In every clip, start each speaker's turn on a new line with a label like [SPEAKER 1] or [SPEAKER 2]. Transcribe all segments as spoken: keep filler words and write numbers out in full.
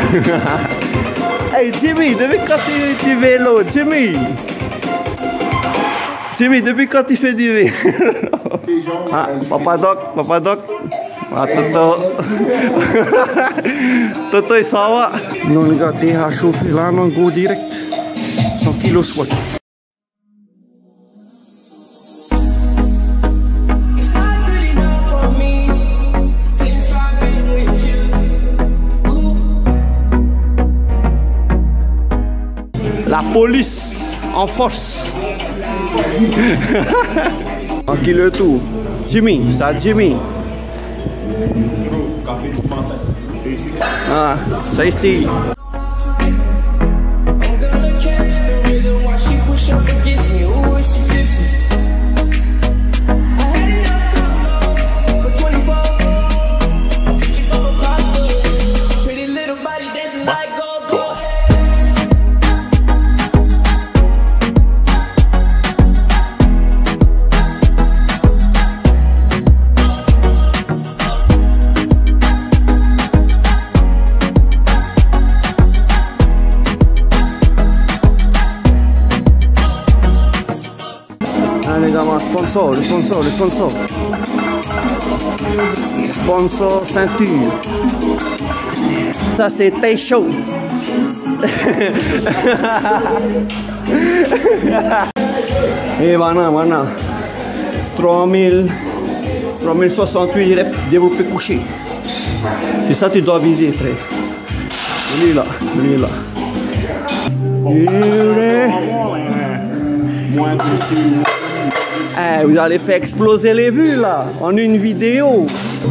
[SPEAKER 1] Hey Jimmy, depuis quand tu, tu vélo, Jimmy? Jimmy, depuis quand tu fais du vélo? Ah, Papa Doc, Papa Doc. Ah, Toto. Toto, il s'en va. Nous, on a déjà chauffé là, on go direct. cent kilos soit. La police en force. Tranquille le tout. Jimmy, ça Jimmy. Ah, ça ici. Les gars, sponsor, le sponsor, le sponsor. Sponsor ceinture. Ça c'est T-Show. Et voilà, voilà. trois mille soixante-huit reps développé couché. C'est ça que tu dois viser, frère. Lui là, lui là.
[SPEAKER 2] Moins de
[SPEAKER 1] Eh, vous allez faire exploser les vues là, en une vidéo.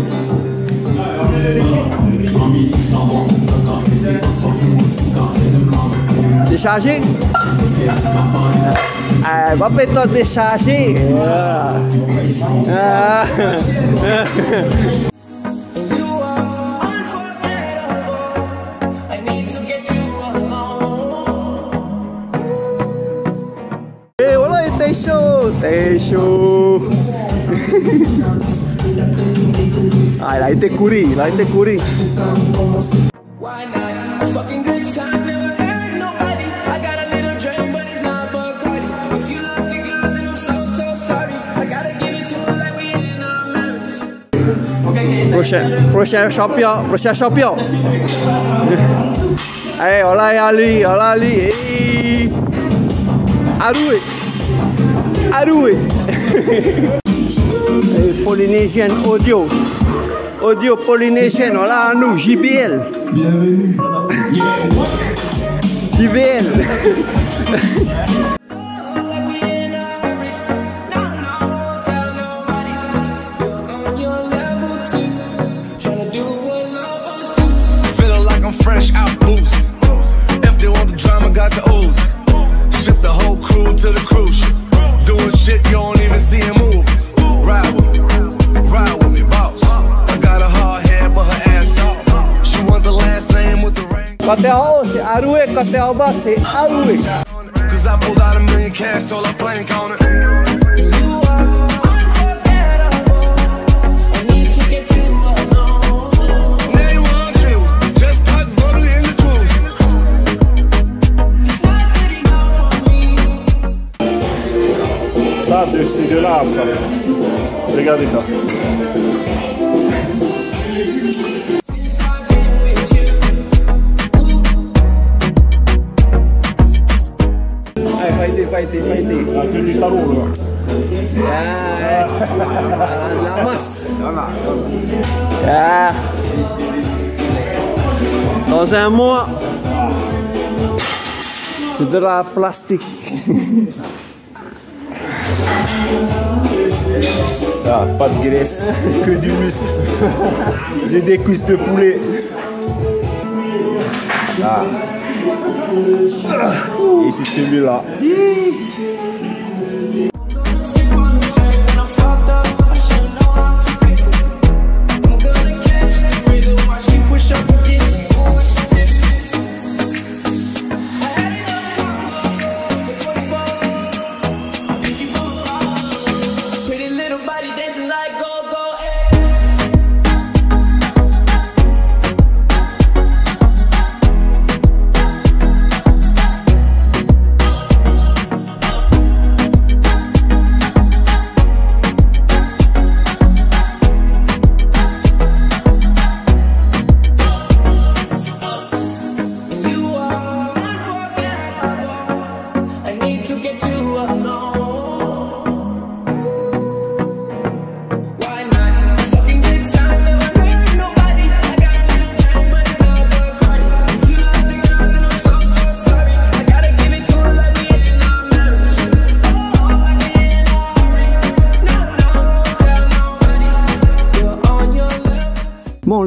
[SPEAKER 1] Décharger. Eh, va peut-être décharger. Ah. Ah. T'es chaud, t'es chaud. Ah, il a été couru, il a été couru. Prochain, prochain champion, prochain champion. Hey, olá Ali, olá Ali. Hey. Aroué. Aroué. Polynesian audio. Audio Polynesian, voilà à nous, J B L.
[SPEAKER 2] Bienvenue.
[SPEAKER 1] J B L.
[SPEAKER 3] Feeling like I'm fresh out booze. If they want the drama, got the ooze. Ship the whole crew to the cruise ship. Doing shit you don't even see in movies. Ride with me, ride with me, boss. I got a hard head, but her ass off. She want the last name with the ring.
[SPEAKER 1] Côté en haut, c'est Aroué, côté en bas, c'est Aroué.
[SPEAKER 3] Cause I pulled out a million cash, told her plane counter.
[SPEAKER 2] Ça, c'est de l'arbre, ça. Regardez ça.
[SPEAKER 1] Allez, fighter, fighter, fighter.
[SPEAKER 2] La queue du tarot, là.
[SPEAKER 1] Ah, la masse. Ah. Dans un mois, c'est de la plastique.
[SPEAKER 2] Ah, pas de graisse, que du muscle. J'ai des cuisses de poulet. Ah. Et c'est celui-là.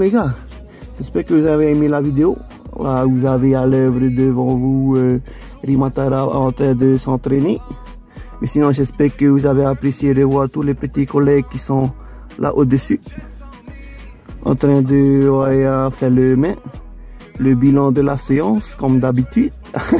[SPEAKER 1] les gars, j'espère que vous avez aimé la vidéo. Là, vous avez à l'œuvre devant vous euh, Rimatara en train de s'entraîner. Mais sinon, j'espère que vous avez apprécié de voir tous les petits collègues qui sont là au-dessus, en train de ouais, faire le main, le bilan de la séance, comme d'habitude.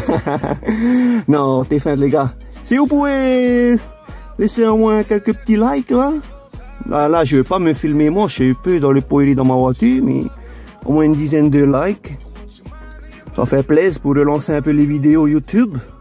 [SPEAKER 1] Non, t'es fin les gars. Si vous pouvez laisser au moins quelques petits likes, hein. Là, là, je vais pas me filmer moi, je suis un peu dans le poiri dans ma voiture, mais au moins une dizaine de likes. Ça fait plaisir pour relancer un peu les vidéos YouTube.